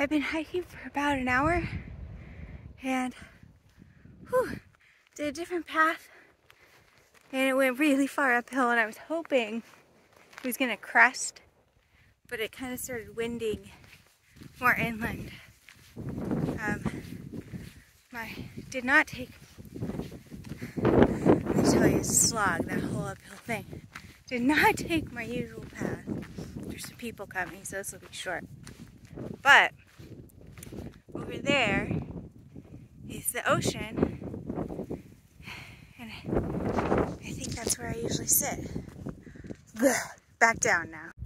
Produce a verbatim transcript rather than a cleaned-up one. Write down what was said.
I've been hiking for about an hour and whew, did a different path and it went really far uphill, and I was hoping it was gonna crest, but it kind of started winding more inland. Um, my did not take, let me tell you, it's a slog, that whole uphill thing. Did not take my usual path. There's some people coming, so this will be short. But over there is the ocean, and I think that's where I usually sit. Back down now.